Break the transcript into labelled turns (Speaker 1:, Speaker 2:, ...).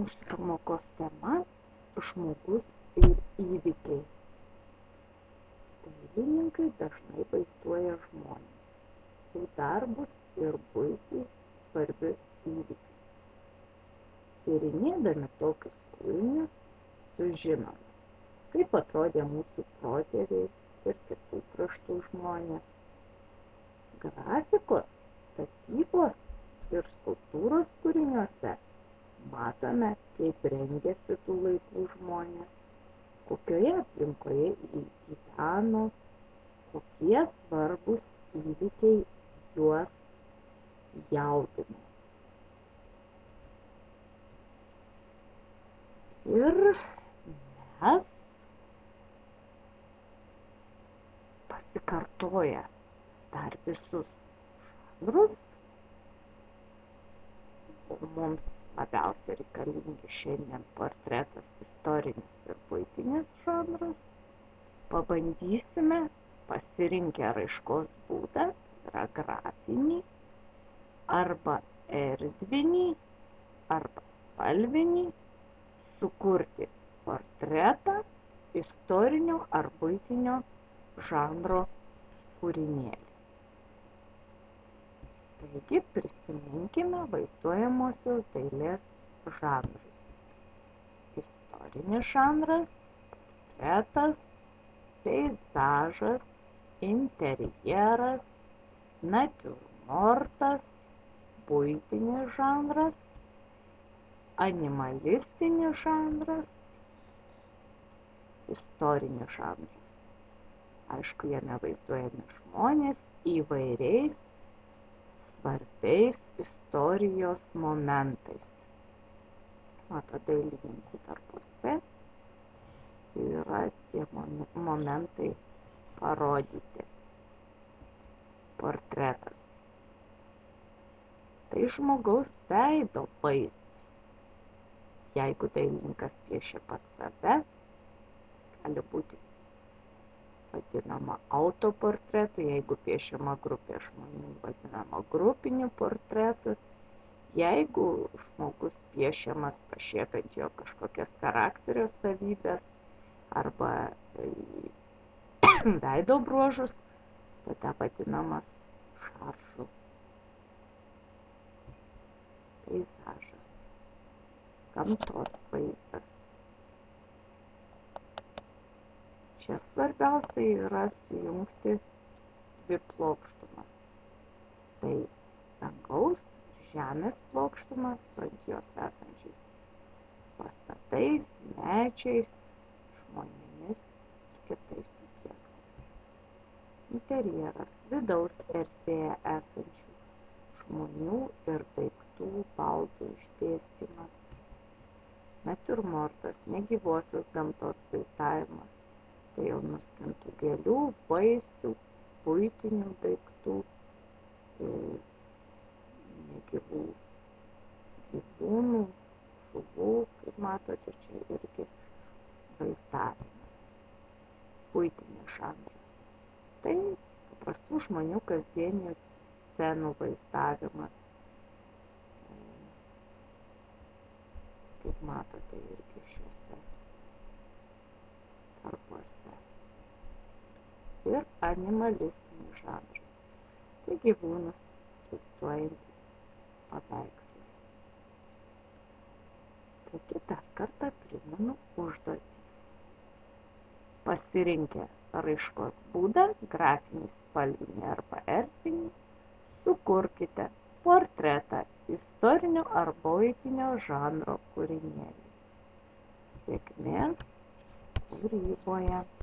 Speaker 1: Mūsų pamokos tema – žmogus ir įvykiai. Dailininkai dažnai vaizduoja žmones, jų darbus ir buitį svarbius įvykius. Tyrinėdami tokius kūrinius sužinome, kaip atrodė mūsų protėviai ir kitų kraštų žmonės. Grafikos, tapybos ir skulptūros kūriniuose matome, kaip rengėsi tų laikų žmonės, kokioje aplinkoje jie gyveno, kokie svarbus įvykiai juos jaudino. Ir mes pasikartoję dar visus žanrus, o mums labiausiai reikalingi šiandien portretas, istorinis ir buitinis žanras, pabandysime pasirinkę raiškos būdą, yra grafinį, arba erdvinį, arba spalvinį, sukurti portretą, istorinio ar buitinio žanro kūrinėlį. Taigi prisiminkime vaizduojamosios dailės žanrus. Istorinis žanras, portretas, peizažas, interjeras, natiurmortas, buitinis žanras, animalistinis žanras, istorinis žanras. Aišku, jame vaizduojami žmonės įvairiais svarbiais istorijos momentais. Mato, dailininkų darbuose yra tie momentai parodyti. Portretas. Tai žmogaus veido vaizdas. Jeigu dailininkas piešia pats save, gali būti vadinama autoportretu, jeigu piešiama grupė žmonių, vadinama grupiniu portretu. Jeigu žmogus piešiamas pašiepiant jo kažkokias charakterio savybės arba veido bruožus, tada vadinamas šaržu. Peizažas. Gamtos vaizdas. Čia svarbiausia yra sujungti dvi plokštumas. Tai dangaus ir žemės plokštumas su ant jos esančiais pastatais, medžiais, žmonėmis ir kitais objektais. Interjeras, vidaus erdvėje esančių žmonių ir daiktų baldų išdėstymas. Natiurmortas, negyvosios gamtos vaizdavimas. Tai jau nuskintų gėlių, vaisių, buitinių daiktų, negyvų gyvūnų, žuvų, kaip matote, čia irgi vaizdavimas. Buitinis žanras. Tai paprastų žmonių kasdienių scenų vaizdavimas. Kaip matote irgi šiuose darbuose. Ir animalistinis žanras. Tai gyvūnus vaizduojantis paveikslai. Taigi dar kartą primenu užduotį. Pasirinkę raiškos būdą, grafinį, spalvinį arba erdvinį, sukurkite portretą istorinio ar buitinio žanro kūrinėlį. Sėkmės kūryboje.